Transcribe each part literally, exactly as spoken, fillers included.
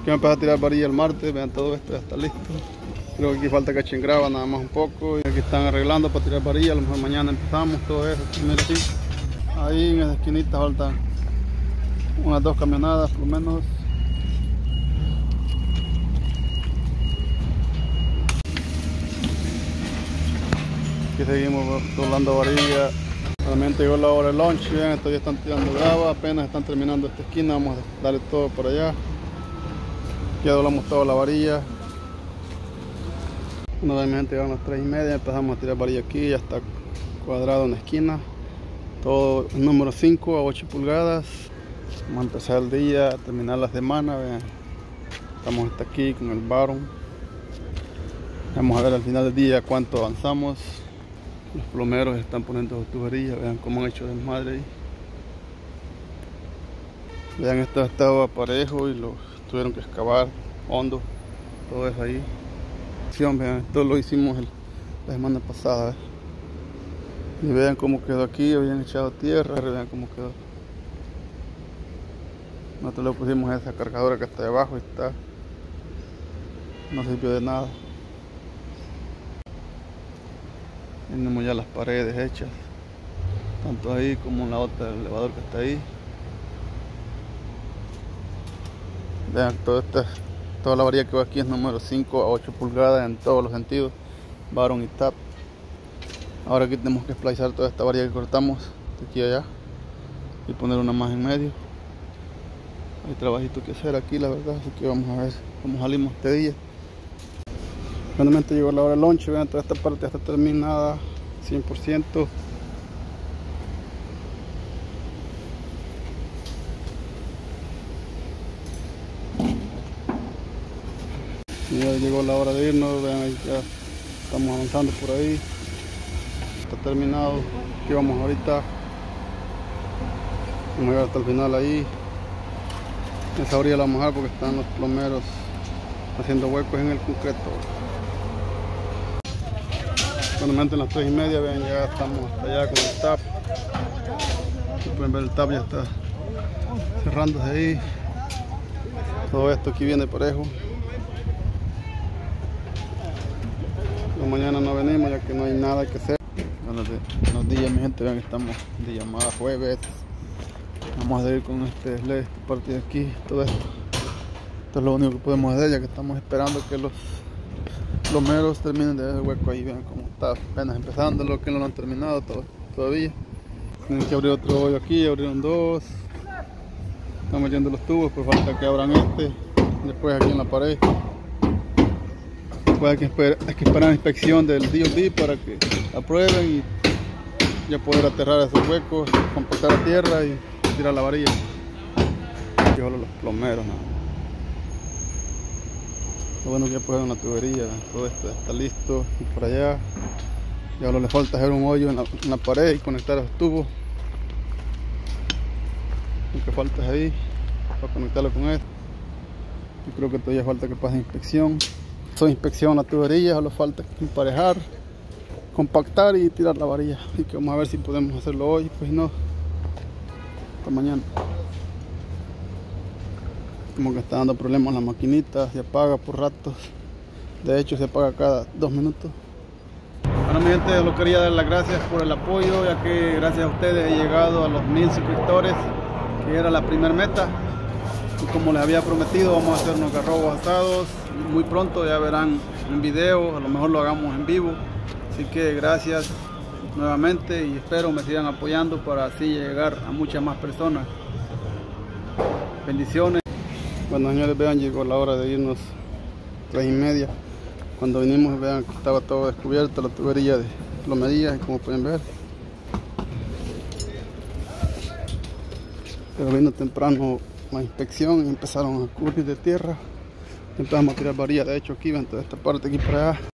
Yo empecé a tirar varilla el martes, vean, todo esto ya está listo. Creo que aquí falta cachingraba nada más un poco. Y aquí están arreglando para tirar varilla, a lo mejor mañana empezamos todo eso. Mira aquí, ahí en esa esquinita faltan unas dos camionadas por lo menos. Aquí seguimos doblando varilla. Realmente llegó la hora del lunch, bien, estos ya están tirando grava, apenas están terminando esta esquina, vamos a darle todo por allá. Ya doblamos toda la varilla. Nuevamente llegaron las tres y media, empezamos a tirar varilla aquí, ya está cuadrado en la esquina. Todo el número cinco a ocho pulgadas. Vamos a empezar el día, a terminar la semana, vean. Estamos hasta aquí con el Baron. Vamos a ver al final del día cuánto avanzamos. Los plomeros están poniendo sus tuberías, vean cómo han hecho desmadre ahí. Vean, esto estaba parejo y lo tuvieron que excavar hondo, todo eso ahí. Vean, esto lo hicimos el, la semana pasada. ¿eh? Y vean cómo quedó aquí, habían echado tierra, vean cómo quedó. Nosotros le pusimos esa cargadora que está debajo y está, no sirvió de nada. Tenemos ya las paredes hechas, tanto ahí como en la otra del elevador que está ahí. Vean, todo este, toda la varilla que va aquí es número cinco a ocho pulgadas en todos los sentidos, Baron y Tap. Ahora aquí tenemos que splicear toda esta varilla que cortamos de aquí a allá y poner una más en medio. Hay trabajito que hacer aquí, la verdad, así que vamos a ver cómo salimos este día. Finalmente llegó la hora del lunch, vean, toda esta parte ya está terminada cien por ciento. Y ya llegó la hora de irnos, vean, ahí ya estamos avanzando por ahí. Está terminado, aquí vamos ahorita. Vamos a llegar hasta el final ahí. Esa orilla la vamos a dejar porque están los plomeros haciendo huecos en el concreto. Finalmente en las tres y media, vean, ya estamos hasta allá con el tap. Aquí pueden ver el tap ya está cerrándose ahí. Todo esto aquí viene parejo. Pero mañana no venimos ya que no hay nada que hacer. Buenos, buenos días mi gente, vean que estamos de llamada jueves. Vamos a seguir con este sled, esta parte de aquí, todo esto. Esto es lo único que podemos hacer ya que estamos esperando que los plomeros terminen de ver el hueco ahí. Vean cómo está apenas empezando, lo que no lo han terminado todo, todavía. Tienen que abrir otro hoyo aquí, abrieron dos. Están metiendo los tubos, pues falta que abran este. Después aquí en la pared. Después hay que esperar, hay que esperar la inspección del D O D para que aprueben y ya poder aterrar esos huecos, compactar la tierra y tirar la varilla. Aquí solo los plomeros, ¿no? Lo bueno que ya pusieron la tubería, todo esto está listo. Y por allá ya solo le falta hacer un hoyo en la, en la pared y conectar esos tubos. Lo que falta es ahí para conectarlo con esto. Yo creo que todavía falta que pase inspección. Eso inspección la tubería, solo falta emparejar, compactar y tirar la varilla. Así que vamos a ver si podemos hacerlo hoy, pues no, hasta mañana. Como que está dando problemas la maquinita, se apaga por ratos. De hecho se apaga cada dos minutos. Bueno mi gente, yo quería dar las gracias por el apoyo, ya que gracias a ustedes he llegado a los mil suscriptores, que era la primera meta. Y como les había prometido, vamos a hacer unos garrobos asados. Muy pronto ya verán un video, a lo mejor lo hagamos en vivo. Así que gracias nuevamente y espero me sigan apoyando para así llegar a muchas más personas. Bendiciones. Bueno señores, vean, llegó la hora de irnos, tres y media. Cuando vinimos, vean que estaba todo descubierto, la tubería de plomería, y como pueden ver. Pero vino temprano la inspección y empezaron a cubrir de tierra. Empezamos a tirar varilla, de hecho aquí, ven toda esta parte aquí para allá.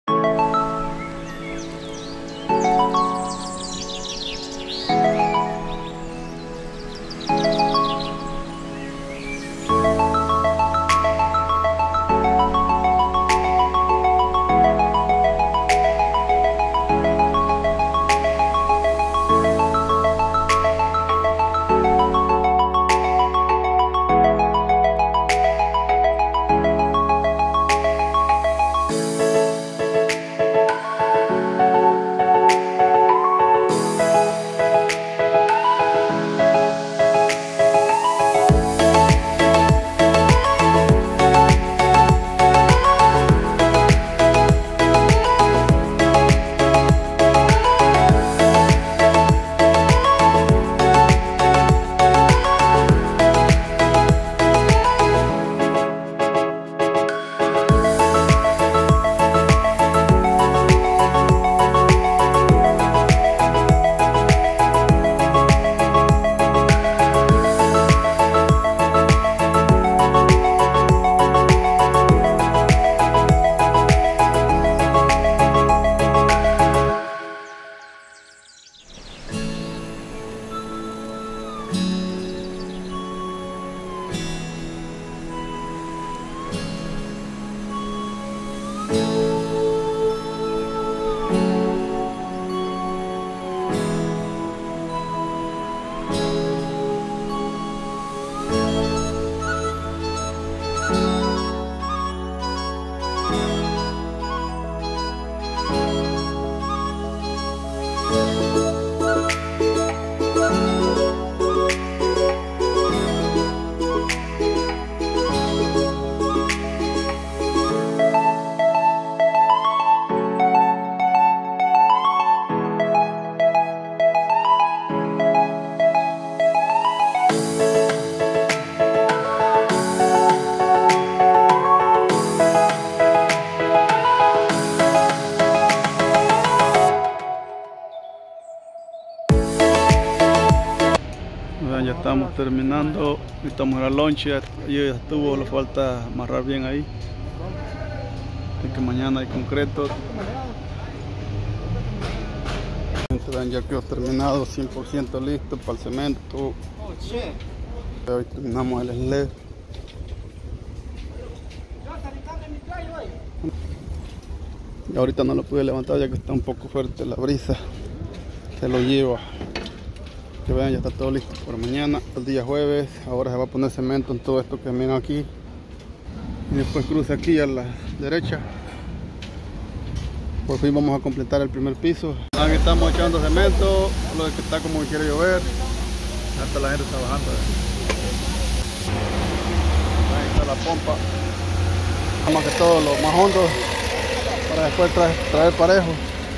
Ya estamos terminando, estamos en la loncha, y ya estuvo, le falta amarrar bien ahí, de que mañana hay concreto. Ya quedó terminado, cien por ciento listo para el cemento. Hoy terminamos el sled. Y ahorita no lo pude levantar ya que está un poco fuerte la brisa, se lo lleva. Que vean, ya está todo listo para mañana, el día jueves. Ahora se va a poner cemento en todo esto que miran aquí, y después cruza aquí a la derecha. Por fin vamos a completar el primer piso. Aquí estamos echando cemento, lo que está como que quiere llover, hasta la gente está bajando. Ahí está la pompa, más que todo lo más hondo para después traer, traer parejo.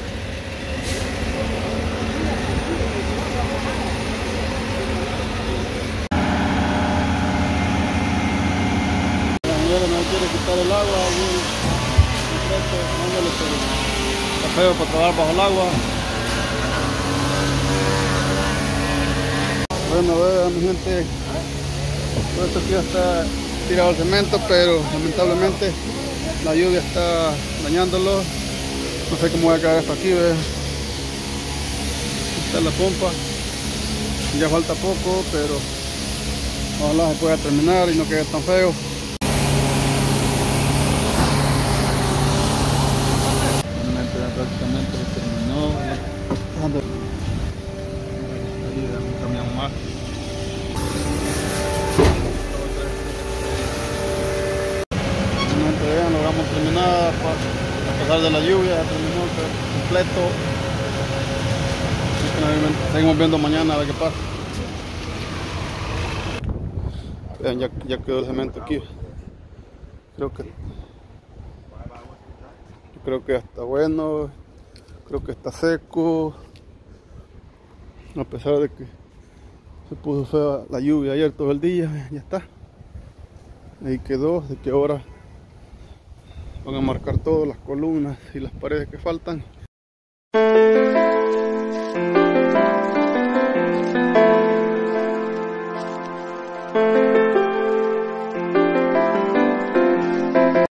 No quiere quitar el agua, está feo para trabajar bajo el agua. Bueno, vean mi gente, todo esto aquí ya está tirado el cemento, pero lamentablemente la lluvia está dañándolo. No sé cómo voy a quedar esto aquí, vean. Esta es la pompa, ya falta poco, pero ojalá se pueda terminar y no quede tan feo. Prácticamente lo terminó. Ahí un camión más. Realmente vean, logramos terminar a pesar de la lluvia, ya terminó completo. Seguimos viendo mañana a ver qué pasa. Vean, ya, ya quedó el cemento aquí. Creo que Creo que está bueno, creo que está seco, a pesar de que se puso fea la lluvia ayer todo el día, ya está. Ahí quedó, de que ahora van a marcar todas las columnas y las paredes que faltan.